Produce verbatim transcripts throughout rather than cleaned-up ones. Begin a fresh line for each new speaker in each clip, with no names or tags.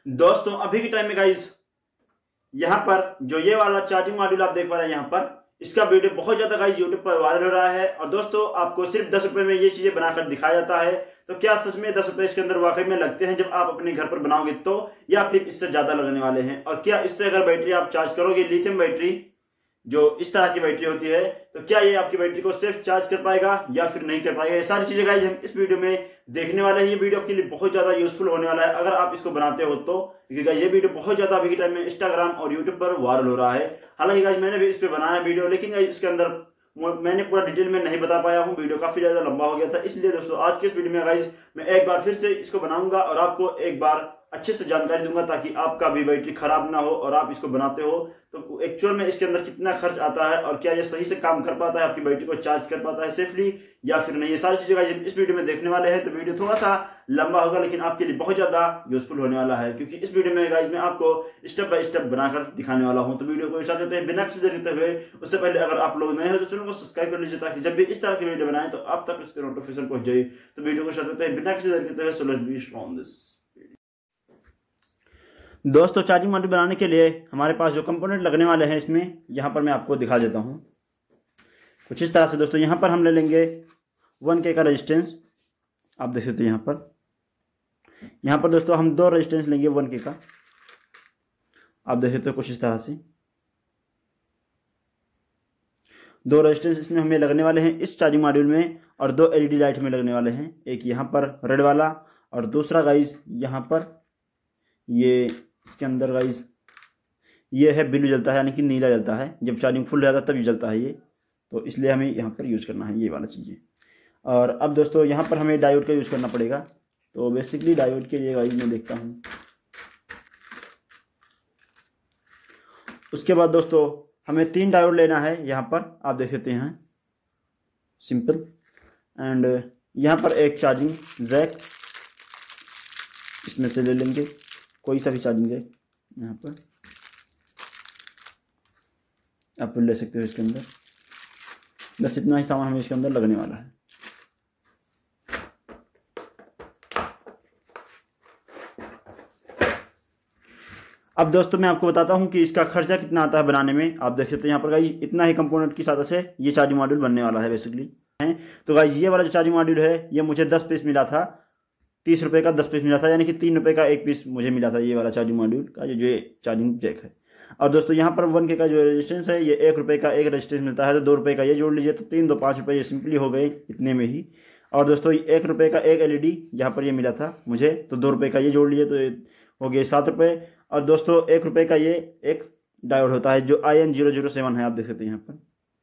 दोस्तों अभी के टाइम में गाइस यहाँ पर जो ये वाला चार्जिंग मॉड्यूल आप देख पा रहे हैं यहाँ पर, इसका वीडियो बहुत ज्यादा गाइस यूट्यूब पर वायरल हो रहा है। और दोस्तों आपको सिर्फ दस रुपए में ये चीजें बनाकर दिखाया जाता है। तो क्या सच में दस रुपए इसके अंदर वाकई में लगते हैं जब आप अपने घर पर बनाओगे तो, या फिर इससे ज्यादा लगने वाले हैं? और क्या इससे अगर बैटरी आप चार्ज करोगे, लिथियम बैटरी जो इस तरह की बैटरी होती है, तो क्या ये आपकी बैटरी को सेफ चार्ज कर पाएगा या फिर नहीं कर पाएगा? ये सारी चीजें गाइस हम इस वीडियो में देखने वाले हैं। ये वीडियो आपके लिए बहुत ज्यादा यूजफुल होने वाला है अगर आप इसको बनाते हो तो, क्योंकि गाइस ये वीडियो बहुत ज्यादा अभी के टाइम में इंस्टाग्राम और यूट्यूब पर वायरल हो रहा है। हालांकि गाइस मैंने भी इस पे बनाया वीडियो, लेकिन गाइस इसके अंदर मैंने पूरा डिटेल में नहीं बता पाया हूं, वीडियो काफी ज्यादा लंबा हो गया था। इसलिए दोस्तों आज के इस वीडियो में गाइस मैं एक बार फिर से इसको बनाऊंगा और आपको एक बार अच्छे से जानकारी दूंगा ताकि आपका भी बैटरी खराब ना हो और आप इसको बनाते हो तो एक्चुअल में इसके अंदर कितना खर्च आता है और क्या ये सही से काम कर पाता है, आपकी बैटरी को चार्ज कर पाता है सेफली या फिर नहीं। ये सारी चीजें गाइस इस वीडियो में देखने वाले हैं। तो वीडियो थोड़ा सा लंबा होगा लेकिन आपके लिए बहुत ज्यादा यूजफुल होने वाला है, क्योंकि इस वीडियो में गाइस मैं आपको स्टेप बाय स्टेप बनाकर दिखाने वाला हूं। तो वीडियो को स्टार्ट करते हैं बिना किसी देरी करते हुए। उससे पहले अगर आप लोग नए हो तो चैनल को सब्सक्राइब कर लीजिए ताकि जब भी इस तरह की वीडियो बनाए तो आप तक इसके नोटिफिकेशन पहुंच जाए। तो वीडियो को स्टार्ट करते हैं बिना किसी देरी करते हुए। So let's be from this. दोस्तों चार्जिंग मॉड्यूल बनाने के लिए हमारे पास जो कंपोनेंट लगने वाले हैं इसमें, यहाँ पर मैं आपको दिखा देता हूँ कुछ इस तरह से। दोस्तों यहाँ पर हम ले लेंगे वन के का रेजिस्टेंस, आप देख सकते हैं यहाँ पर। यहाँ पर दोस्तों हम दो रेजिस्टेंस लेंगे वन के का, आप देख सकते हो कुछ इस तरह से। दो रेजिस्टेंस इसमें हमें लगने वाले हैं इस चार्जिंग मॉड्यूल में, और दो एलईडी लाइट में लगने वाले हैं। एक यहाँ पर रेड वाला और दूसरा गाइस यहाँ पर ये इसके अंदर गाइस ये है ब्लू जलता है, यानी कि नीला जलता है। जब चार्जिंग फुल रहता है तब जलता है ये, तो इसलिए हमें यहाँ पर यूज़ करना है ये वाला चीज़ें। और अब दोस्तों यहाँ पर हमें डायोड का यूज़ करना पड़ेगा। तो बेसिकली डायोड के लिए गाइस मैं देखता हूँ। उसके बाद दोस्तों हमें तीन डायोड लेना है यहाँ पर, आप देख सकते हैं सिंपल। एंड यहाँ पर एक चार्जिंग जैक इसमें से ले लेंगे, कोई सा भी चार्जिंग जैक यहाँ पर आप ले सकते हो इसके अंदर। बस इतना ही सामान हमें इसके अंदर लगने वाला है। अब दोस्तों मैं आपको बताता हूँ कि इसका खर्चा कितना आता है बनाने में। आप देख सकते हैं यहाँ पर गाइस इतना ही कंपोनेंट की सहायता से ये चार्जिंग मॉड्यूल बनने वाला है बेसिकली है। तो गाइस ये वाला जो चार्जिंग मॉड्यूल है ये मुझे दस पीस मिला था, तीस रुपये का दस पीस मिला था, यानी कि तीन रुपये का एक पीस मुझे मिला था ये वाला चार्जिंग मॉड्यूल का जो ये चार्जिंग जैक है। और दोस्तों यहाँ पर वन के का जो रेजिस्टेंस है ये एक रुपये का एक रेजिस्टेंस मिलता है, तो दो रुपये का ये जोड़ लीजिए तो तीन दो पाँच रुपये ये सिंपली हो गए इतने में ही। और दोस्तों एक रुपये का एक एलईडी यहाँ पर ये मिला था मुझे, तो दो रुपये का ये जोड़ लीजिए तो ये हो गए सात रुपये। और दोस्तों एक रुपये का ये एक डायोड होता है जो I N zero zero seven है, आप देख सकते हैं यहाँ पर।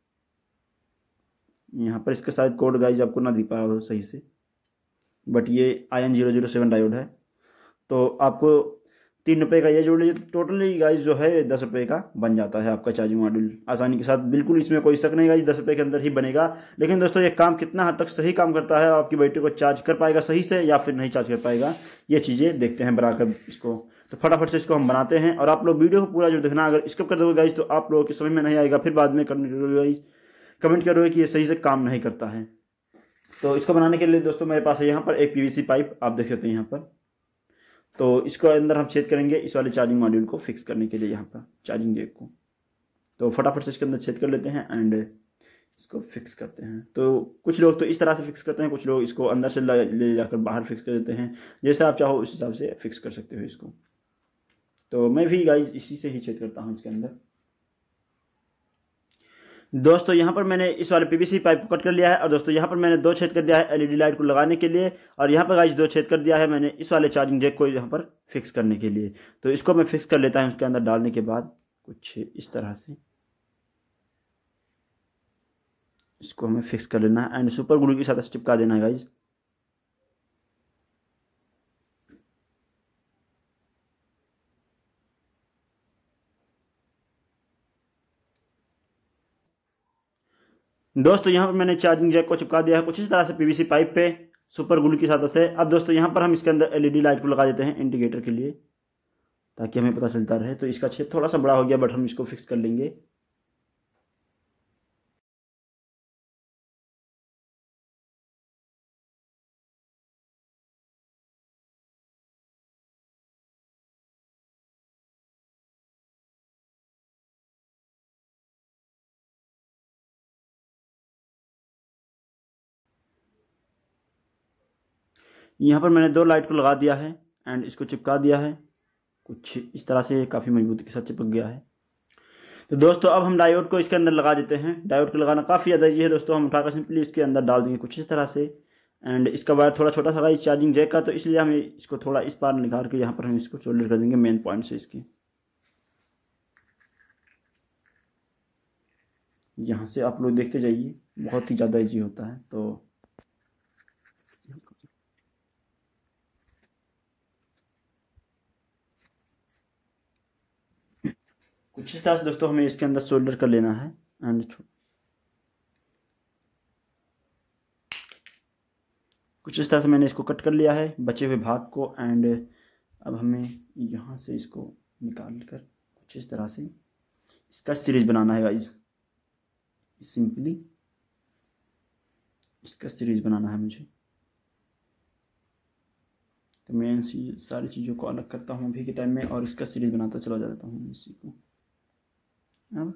यहाँ पर इसका शायद कोड गाइज आपको ना दिख पा रहा हो सही से, बट ये I N zero zero seven diode है। तो आपको तीन रुपये का ये जोड़ लीजिए तो टोटली गाइज जो है दस रुपये का बन जाता है आपका चार्जिंग मॉड्यूल आसानी के साथ। बिल्कुल इसमें कोई शक नहीं गाइज, दस रुपये के अंदर ही बनेगा। लेकिन दोस्तों ये काम कितना हद तक सही काम करता है, आपकी बैटरी को चार्ज कर पाएगा सही से या फिर नहीं चार्ज कर पाएगा, ये चीज़ें देखते हैं बनाकर इसको। तो फटाफट से इसको हम बनाते हैं। और आप लोग वीडियो को पूरा जो देखना, अगर स्किप कर दोगे गाइज तो आप लोगों की समझ में नहीं आएगा, फिर बाद में कमेंट करोगे कि ये सही से काम नहीं करता है। तो इसको बनाने के लिए दोस्तों मेरे पास है यहाँ पर एक पीवीसी पाइप, आप देख सकते हैं यहाँ पर। तो इसको अंदर हम छेद करेंगे इस वाले चार्जिंग मॉड्यूल को फिक्स करने के लिए, यहाँ पर चार्जिंग जैक को। तो फटाफट से इसके अंदर छेद कर लेते हैं एंड इसको फिक्स करते हैं। तो कुछ लोग तो इस तरह से फिक्स करते हैं, कुछ लोग इसको अंदर से ले जाकर बाहर फिक्स कर देते हैं। जैसे आप चाहो उस हिसाब से फिक्स कर सकते हो इसको। तो मैं भी गाइज इसी से ही छेद करता हूँ इसके अंदर। दोस्तों यहाँ पर मैंने इस वाले पीवीसी पाइप को कट कर लिया है, और दोस्तों यहाँ पर मैंने दो छेद कर दिया है एलईडी लाइट को लगाने के लिए, और यहाँ पर गाइस दो छेद कर दिया है मैंने इस वाले चार्जिंग जैक को यहाँ पर फिक्स करने के लिए। तो इसको मैं फिक्स कर लेता हूँ उसके अंदर डालने के बाद कुछ इस तरह से। इसको हमें फिक्स कर लेना है एंड सुपर ग्लू के साथ चिपका देना है गाइज। दोस्तों यहाँ पर मैंने चार्जिंग जैक को चिपका दिया है कुछ इस तरह से पीवीसी पाइप पे सुपर ग्लू की सहायता से। अब दोस्तों यहाँ पर हम इसके अंदर एलईडी लाइट को लगा देते हैं इंडिकेटर के लिए, ताकि हमें पता चलता रहे। तो इसका छेद थोड़ा सा बड़ा हो गया बट हम इसको फिक्स कर लेंगे। यहाँ पर मैंने दो लाइट को लगा दिया है एंड इसको चिपका दिया है कुछ इस तरह से, काफ़ी मजबूती के साथ चिपक गया है। तो दोस्तों अब हम डायोड को इसके अंदर लगा देते हैं। डायोड को लगाना काफ़ी ज़्यादा ईजी है दोस्तों, हम उठाकर सिंपली इसके अंदर डाल देंगे कुछ इस तरह से। एंड इसका वायर थोड़ा छोटा सा इस चार्जिंग जैक का, तो इसलिए हम इसको थोड़ा इस पार निकाल के यहाँ पर हम इसको सोल्डर कर देंगे मेन पॉइंट से। इसकी यहाँ से आप लोग देखते जाइए, बहुत ही ज़्यादा ईजी होता है। तो कुछ इस तरह से दोस्तों हमें इसके अंदर सोल्डर कर लेना है। एंड कुछ इस तरह से मैंने इसको कट कर लिया है बचे हुए भाग को। एंड अब हमें यहाँ से इसको निकाल कर कुछ इस तरह से इसका सीरीज बनाना है गाइस। सिंपली इसका सीरीज बनाना है मुझे। तो मैं इन सारी चीज़ों को अलग करता हूँ अभी के टाइम में और इसका सीरीज बनाता चला जाता हूँ इसी को। अब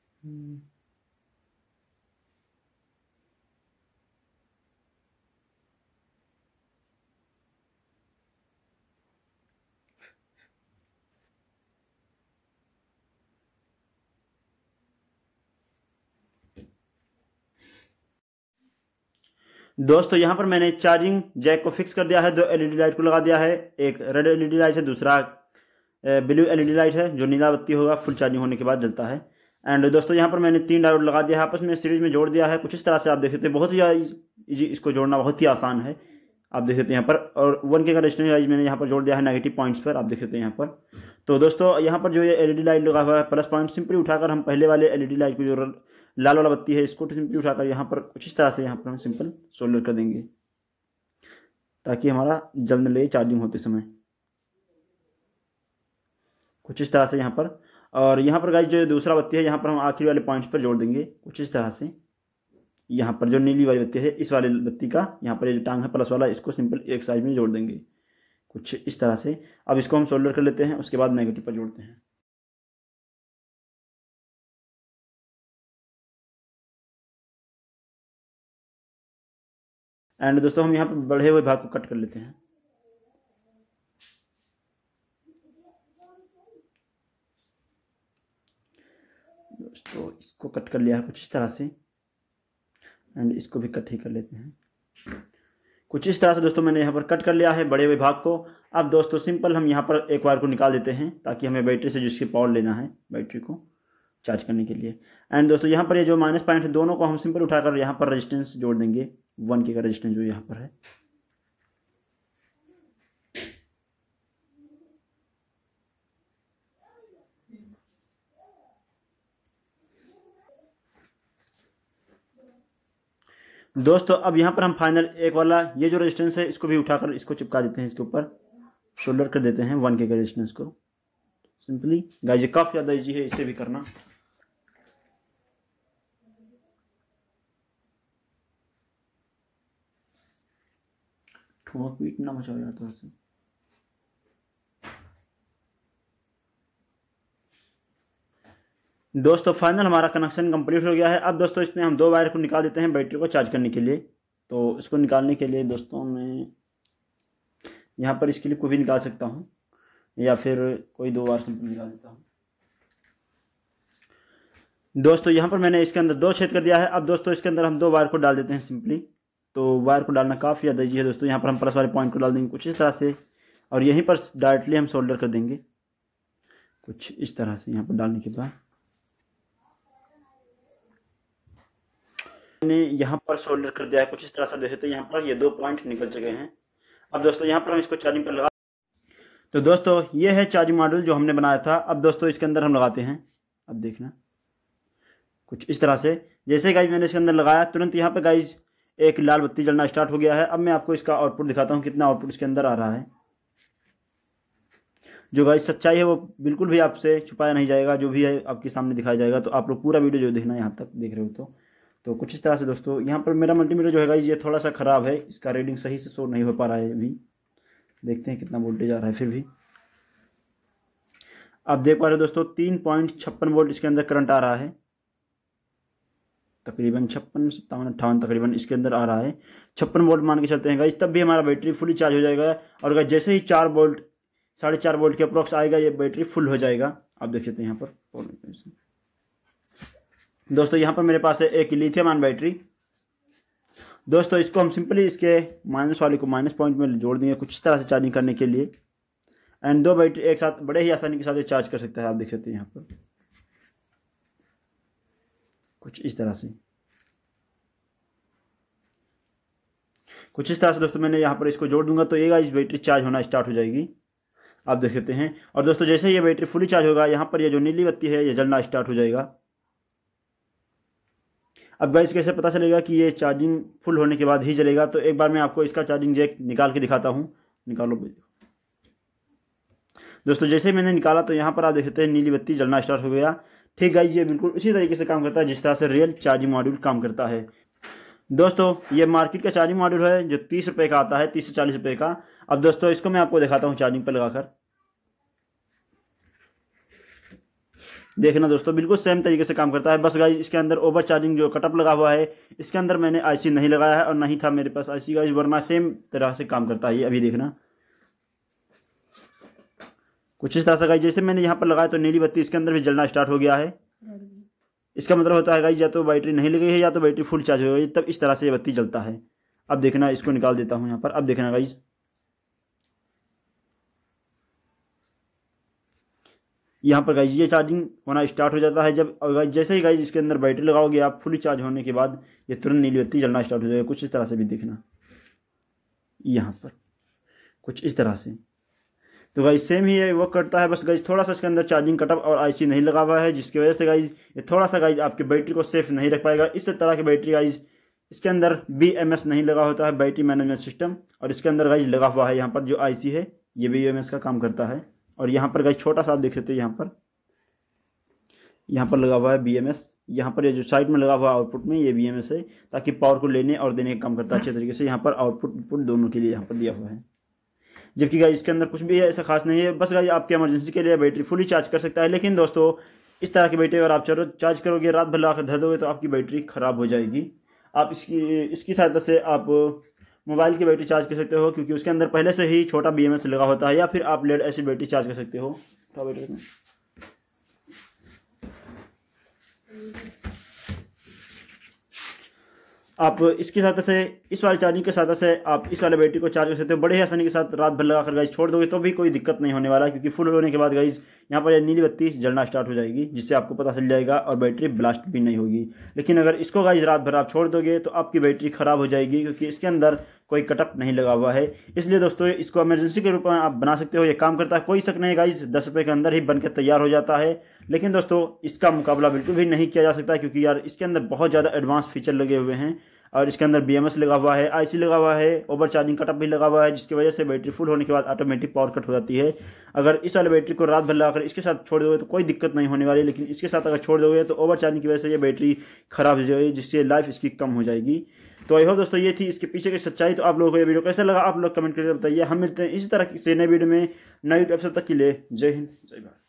दोस्तों यहाँ पर मैंने चार्जिंग जैक को फिक्स कर दिया है, दो एलईडी लाइट को लगा दिया है। एक रेड एलईडी लाइट है, दूसरा ब्लू एलईडी लाइट है जो नीला बत्ती होगा फुल चार्जिंग होने के बाद जलता है। एंड दोस्तों यहाँ पर मैंने तीन डायोड लगा दिया है, आपस में सीरीज में जोड़ दिया है कुछ इस तरह से। आप देख सकते हैं बहुत ही ईजी, इसको जोड़ना बहुत ही आसान है। आप देख सकते हैं यहाँ पर, और वन के का रेजिस्टेंस मैंने यहाँ पर जोड़ दिया है नेगेटिव पॉइंट्स पर, आप देख सकते हैं यहाँ पर। तो दोस्तों यहाँ पर जो ये एलईडी लाइट लगा हुआ है प्लस पॉइंट, सिंपली उठाकर हम पहले वाले एलईडी लाइट को जो लाल वाला बत्ती है इसको सिंपली उठाकर यहाँ पर कुछ इस तरह से यहाँ पर हम सिंपल सोल्डर कर देंगे ताकि हमारा जल्द ले चार्जिंग होते समय कुछ इस तरह से यहाँ पर। और यहाँ पर गाइस जो दूसरा बत्ती है यहाँ पर हम आखिरी वाले पॉइंट्स पर जोड़ देंगे कुछ इस तरह से। यहाँ पर जो नीली वाली बत्ती है इस वाले बत्ती का यहाँ पर ये जो टांग है प्लस वाला, इसको सिंपल एक साइड में जोड़ देंगे कुछ इस तरह से। अब इसको हम सोल्डर कर लेते हैं, उसके बाद नेगेटिव पर जोड़ते हैं। एंड दोस्तों हम यहाँ पर बढ़े हुए भाग को कट कर लेते हैं। दोस्तों इसको कट कर लिया है कुछ इस तरह से। एंड इसको भी कट ही कर लेते हैं कुछ इस तरह से। दोस्तों मैंने यहाँ पर कट कर लिया है बड़े हुए भाग को। अब दोस्तों सिंपल हम यहाँ पर एक वायर को निकाल देते हैं ताकि हमें बैटरी से जिसकी पावर लेना है बैटरी को चार्ज करने के लिए। एंड दोस्तों यहाँ पर ये जो माइनस पॉइंट है दोनों को हम सिंपल उठाकर यहाँ पर रेजिस्टेंस जोड़ देंगे, वन के का रेजिस्टेंस जो यहाँ पर है। दोस्तों अब यहाँ पर हम फाइनल एक वाला ये जो रेजिस्टेंस है इसको भी उठाकर इसको चिपका देते हैं, इसके ऊपर शोल्डर कर देते हैं वन के का रेजिस्टेंस को सिंपली। गाइस ये काफ़ी ज़्यादा ईजी है, इसे भी करना। ठोक पीट ना मचाओ यार थोड़ा सा। दोस्तों फाइनल हमारा कनेक्शन कंप्लीट हो गया है। अब दोस्तों इसमें हम दो वायर को निकाल देते हैं बैटरी को चार्ज करने के लिए। तो इसको निकालने के लिए दोस्तों मैं यहाँ पर इसके लिए कोई भी निकाल सकता हूँ या फिर कोई दो वायर सिंपल निकाल देता हूँ। दोस्तों यहाँ पर मैंने इसके अंदर दो छेद कर दिया है। अब दोस्तों इसके अंदर हम दो वायर को डाल देते हैं सिंपली। तो वायर को डालना काफ़ी ज़्यादा ईजी है दोस्तों। यहाँ पर हम प्लस वाले पॉइंट को डाल देंगे कुछ इस तरह से और यहीं पर डायरेक्टली हम सोल्डर कर देंगे कुछ इस तरह से। यहाँ पर डालने के बाद मैंने यहाँ पर सोल्डर कर दिया है कुछ इस तरह से। देखे तो यहाँ पर ये दो पॉइंट निकल चुके हैं। अब दोस्तों यहाँ पर हम इसको चार्जिंग पर लगा। तो दोस्तों ये है चार्जिंग मॉड्यूल जो हमने बनाया था। अब दोस्तों इसके अंदर हम लगाते हैं। अब देखना कुछ इस तरह से। जैसे गाइज मैंने इसके अंदर लगाया तुरंत यहाँ पे गाइज एक लाल बत्ती जलना स्टार्ट हो गया है। अब मैं आपको इसका आउटपुट दिखाता हूँ कितना आउटपुट इसके अंदर आ रहा है। जो गाइज सच्चाई है वो बिल्कुल भी आपसे छुपाया नहीं जाएगा, जो भी है आपके सामने दिखाया जाएगा। तो आप लोग पूरा वीडियो जो देखना यहाँ तक देख रहे हो तो तो कुछ इस तरह से दोस्तों। यहाँ पर मेरा मल्टीमीटर जो है गाइज ये थोड़ा सा ख़राब है, इसका रीडिंग सही से शो नहीं हो पा रहा है अभी। देखते हैं कितना वोल्टेज आ रहा है। फिर भी आप देख पा रहे हो दोस्तों तीन पॉइंट छप्पन वोल्ट इसके अंदर करंट आ रहा है। तकरीबन छप्पन सत्तावन अट्ठावन तकरीबन इसके अंदर आ रहा है। छप्पन वोल्ट मान के चलते हैं गाइस, तब भी हमारा बैटरी फुली चार्ज हो जाएगा। और अगर जैसे ही चार वोल्ट साढ़े चार वोल्ट के अप्रोक्स आएगा ये बैटरी फुल हो जाएगा। आप देख सकते हैं यहाँ पर दोस्तों, यहाँ पर मेरे पास है एक लिथियम आयन बैटरी। दोस्तों इसको हम सिंपली इसके माइनस वाले को माइनस पॉइंट में जोड़ देंगे कुछ इस तरह से चार्जिंग करने के लिए। एंड दो बैटरी एक साथ बड़े ही आसानी के साथ ये चार्ज कर सकता है। आप देख सकते हैं यहाँ पर कुछ इस तरह से कुछ इस तरह से दोस्तों मैंने यहाँ पर इसको जोड़ दूंगा तो ये गाइस बैटरी चार्ज होना स्टार्ट हो जाएगी। आप देख सकते हैं। और दोस्तों जैसे ये बैटरी फुली चार्ज होगा यहाँ पर ये जो नीली बत्ती है ये जलना स्टार्ट हो जाएगा। अब गाइस कैसे पता चलेगा कि ये चार्जिंग फुल होने के बाद ही जलेगा, तो एक बार मैं आपको इसका चार्जिंग जैक निकाल के दिखाता हूँ। निकालो दोस्तों, जैसे मैंने निकाला तो यहाँ पर आप देख सकते हैं नीली बत्ती जलना स्टार्ट हो गया। ठीक गाइस, ये बिल्कुल उसी तरीके से काम करता है जिस तरह से रियल चार्जिंग मॉड्यूल काम करता है। दोस्तों ये मार्केट का चार्जिंग मॉड्यूल है जो तीस रुपये का आता है, तीस से चालीस रुपये का। अब दोस्तों इसको मैं आपको दिखाता हूँ चार्जिंग पर लगाकर। देखना दोस्तों बिल्कुल सेम तरीके से काम करता है। बस गाइस इसके अंदर ओवर चार्जिंग जो कटअप लगा हुआ है इसके अंदर मैंने आईसी नहीं लगाया है और नहीं था मेरे पास आईसी गाइस, वरना सेम तरह से काम करता है ये। अभी देखना कुछ इस तरह से गाइस, जैसे मैंने यहाँ पर लगाया तो नीली बत्ती इसके अंदर भी जलना स्टार्ट हो गया है। इसका मतलब होता है गाइस या तो बैटरी नहीं लगी है या तो बैटरी फुल चार्ज हो गई, तब इस तरह से ये बत्ती जलता है। अब देखना इसको निकाल देता हूँ यहाँ पर। अब देखना गाइस यहाँ पर गाइस ये चार्जिंग होना स्टार्ट हो जाता है जब गाइस जैसे ही गाइस इसके अंदर बैटरी लगाओगे आप फुली चार्ज होने के बाद ये तुरंत नीली बत्ती जलना स्टार्ट हो जाएगा। कुछ इस तरह से भी देखना यहाँ पर कुछ इस तरह से। तो गाइस सेम ही ये वर्क करता है, बस गाइस थोड़ा सा इसके अंदर चार्जिंग कटअप और आईसी नहीं लगा हुआ है जिसकी वजह से गाइस ये थोड़ा सा गाइस आपकी बैटरी को सेफ नहीं रख पाएगा। इस तरह की बैटरी गाइस इसके अंदर बी एम एस नहीं लगा होता है, बैटरी मैनेजमेंट सिस्टम, और इसके अंदर गाइस लगा हुआ है यहाँ पर जो आईसी है ये बी एम एस का काम करता है। और यहाँ पर गाइस छोटा सा आप देख सकते हैं यहाँ पर यहाँ पर लगा हुआ है बी एम एस। यहाँ पर ये जो साइड में लगा हुआ है आउटपुट में ये बी एम एस है ताकि पावर को लेने और देने का काम करता है अच्छे तरीके से। यहाँ पर आउटपुट इनपुट दोनों के लिए यहाँ पर दिया हुआ है। जबकि गाइस इसके अंदर कुछ भी ऐसा खास नहीं है, बस गाइस आपके इमरजेंसी के लिए बैटरी फुली चार्ज कर सकता है। लेकिन दोस्तों इस तरह की बैटरी अगर आप चार्ज करोगे रात भर लगाकर धर दोगे तो आपकी बैटरी खराब हो जाएगी। आप इसकी इसकी सहायता से आप मोबाइल की बैटरी चार्ज कर सकते हो क्योंकि उसके अंदर पहले से ही छोटा बी एम एस लगा होता है, या फिर आप लेड एसिड बैटरी चार्ज कर सकते हो। बैटरी आप इसके साथ से इस वाले चार्जिंग के साथ से आप इस वाले बैटरी को चार्ज कर सकते हो बड़े ही आसानी के साथ। रात भर लगाकर गाइस छोड़ दोगे तो भी कोई दिक्कत नहीं होने वाला, क्योंकि फुल होने के बाद गाइस यहाँ पर नीली बत्ती जलना स्टार्ट हो जाएगी जिससे आपको पता चल जाएगा और बैटरी ब्लास्ट भी नहीं होगी। लेकिन अगर इसको गाइस रात भर आप छोड़ दोगे तो आपकी बैटरी खराब हो जाएगी क्योंकि इसके अंदर कोई कटअप नहीं लगा हुआ है। इसलिए दोस्तों इसको इमरजेंसी के रूप में आप बना सकते हो, ये काम करता है, कोई शक नहीं गाइस। दस रुपये के अंदर ही बनकर तैयार हो जाता है। लेकिन दोस्तों इसका मुकाबला बिल्कुल भी नहीं किया जा सकता क्योंकि यार इसके अंदर बहुत ज़्यादा एडवांस फीचर लगे हुए हैं और इसके अंदर बी एम एस लगा हुआ है, आईसी लगा हुआ है, ओवर चार्जिंग कटअप भी लगा हुआ है जिसकी वजह से बैटरी फुल होने के बाद ऑटोमेटिक पावर कट हो जाती है। अगर इस वाले बैटरी को रात भर लगाकर इसके साथ छोड़ दोगे तो कोई दिक्कत नहीं होने वाली, लेकिन इसके साथ अगर छोड़ दोगे तो ओवर चार्जिंग की वजह से ये बैटरी खराब हो जाएगी जिससे लाइफ इसकी कम हो जाएगी। तो आई होप दोस्तों ये थी इसके पीछे की सच्चाई। तो आप लोगों को ये वीडियो कैसा लगा आप लोग कमेंट करके बताइए। हम मिलते हैं इसी तरह से नए वीडियो में नई वीडियो तक के लिए। जय हिंद जय भारत।